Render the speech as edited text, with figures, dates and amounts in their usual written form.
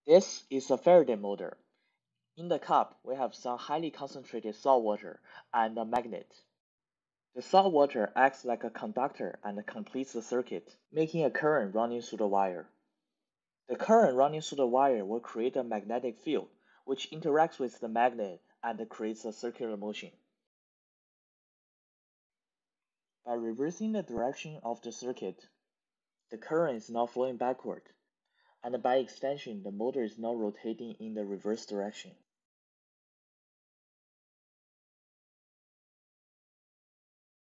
This is a Faraday motor. In the cup, we have some highly concentrated salt water and a magnet. The salt water acts like a conductor and completes the circuit, making a current running through the wire. The current running through the wire will create a magnetic field, which interacts with the magnet and creates a circular motion. By reversing the direction of the circuit, the current is now flowing backward, and by extension, the motor is now rotating in the reverse direction.